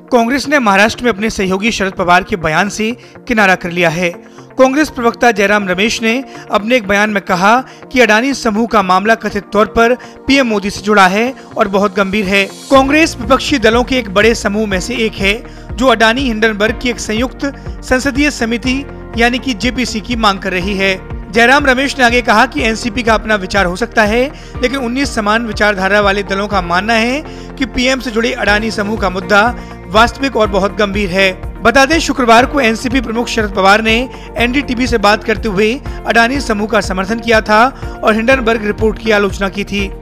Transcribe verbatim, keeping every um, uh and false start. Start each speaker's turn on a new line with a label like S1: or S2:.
S1: कांग्रेस ने महाराष्ट्र में अपने सहयोगी शरद पवार के बयान से किनारा कर लिया है। कांग्रेस प्रवक्ता जयराम रमेश ने अपने एक बयान में कहा कि अडानी समूह का मामला कथित तौर पर पीएम मोदी से जुड़ा है और बहुत गंभीर है। कांग्रेस विपक्षी दलों के एक बड़े समूह में से एक है जो अडानी हिंडनबर्ग की एक संयुक्त संसदीय समिति यानी कि जेपीसी की मांग कर रही है। जयराम रमेश ने आगे कहा कि एनसीपी का अपना विचार हो सकता है, लेकिन उन्नीस समान विचारधारा वाले दलों का मानना है कि पीएम से जुड़े अडानी समूह का मुद्दा वास्तविक और बहुत गंभीर है। बता दें, शुक्रवार को एनसीपी प्रमुख शरद पवार ने एनडीटीवी से बात करते हुए अडानी समूह का समर्थन किया था और हिंडनबर्ग रिपोर्ट की आलोचना की थी।